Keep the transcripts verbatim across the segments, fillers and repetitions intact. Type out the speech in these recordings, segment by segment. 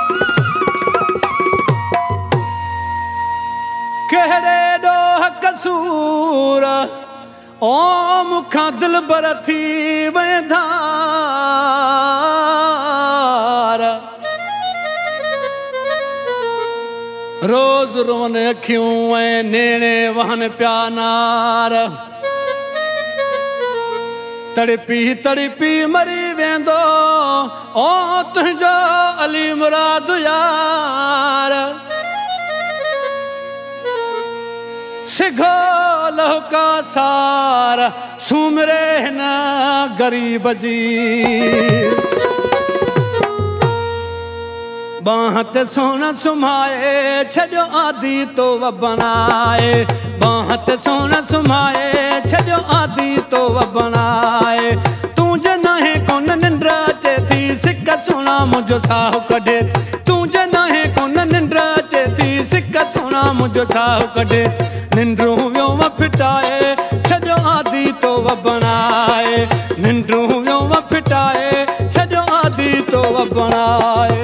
कहड़े ॾोह कसूर ओ मुखां दिल बर थी वेंधार रोज़ रोन अखियूं ऐं नेणे वहन पिया नार तड़पी तड़पी मरी वेंदो ओ तुंहिंजो अली मुराद यार सिघो लहुका सार सुमरे न गरीब जी बाह ते सोन सुमाए छॾियो आदि तो बनाए बाह ते सोन सुमाए छॾियो आदि तो बनाए तूं जे नाहे कोन निंड अचे थी सिक सुणा मुंहिंजो साहु कढे तूं जे नाहे कोन निंड अचे थी सिक सुणा मुंहिंजो साहु कढे निंड्रू वियो फिटाए छॾियो आदि तो बनाए निंड्रू वियो फिटाए छॾियो आदि तो बनाए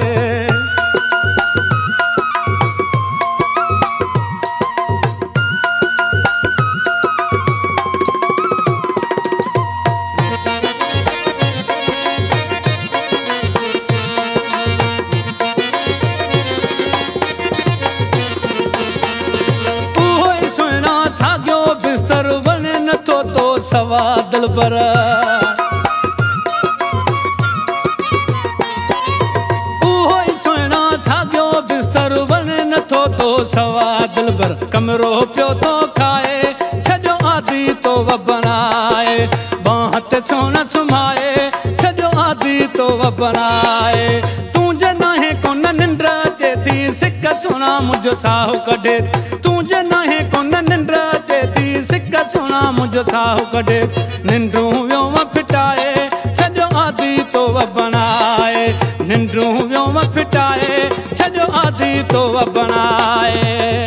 सवा दिल बर उहो ई सुहिणा साॻियो बिस्तर वणे नथो तो सवा दिल बर कमरो पियो थो खाए छॾियो आदि तो बनाए बाह ते सोन सुमाए छॾियो आदि तो बनाए तूं जे नाहे कोन निंड अचे थी सिक सुणा मुंहिंजो साहु कढे तूं जे नाहे कोन निंड अचे थी सिक सुणा मुंहिंजो साहु कढे निंड्रू वियो फिटाए छॾियो आदि तो बनाए निंड्रू वियो फिटाए छॾियो आदि तो बनाए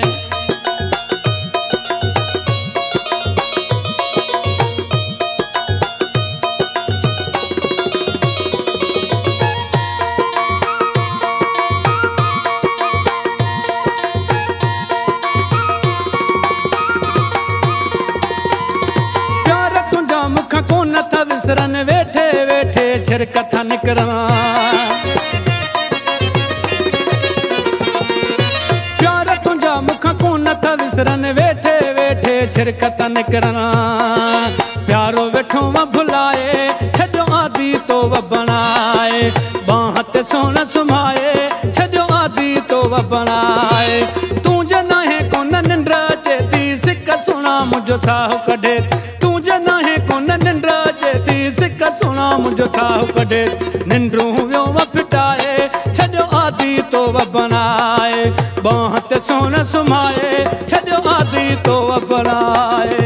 विसरन वेठे वेठे छिरकथ निकरण प्यार तुंहिंजा मुख को नथ विसरन वेठे वेठे छिरकथ निकरण प्यारो वेठो मां भुलाए छॾियो आदि तो बनाए बाह ते सोन सुमाए छॾियो आदि तो बनाए तूं जे नाहे कोन निंड अचे थी सिक सुणा मुंहिंजो साहु कढे तूं जे नाहे कोन निंड अचे थी सिक सुणा मुंहिंजो साहु कढे निंड्रू वियो फिटाए छॾियो आदि तो बनाए बाह ते सोन सुमाए छॾियो आदि तो बनाए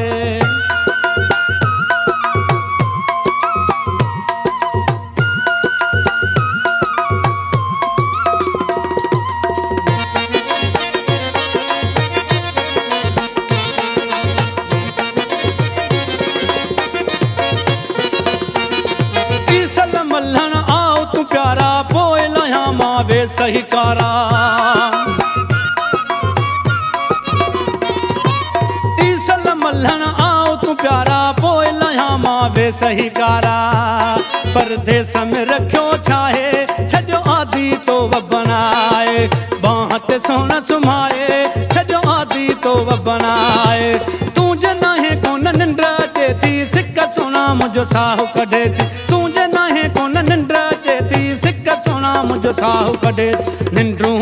प्यारा पोए लया मां वे सही कारा ईसल मल्हण आओ तू प्यारा पोए लया मां वे सही कारा परदेस में रखियो छाहे छॾियो आदि तो बनाए बाह ते सोन सुमाए छॾियो आदि तो बनाए तूं जे नाहे कोन निंड अचे थी सिक सुणा मुंहिंजो साहु कढे थी तूं जे नाहे कोन निंड अचे थी सिक सुणा मुंहिंजो साहु कढे निंड्रू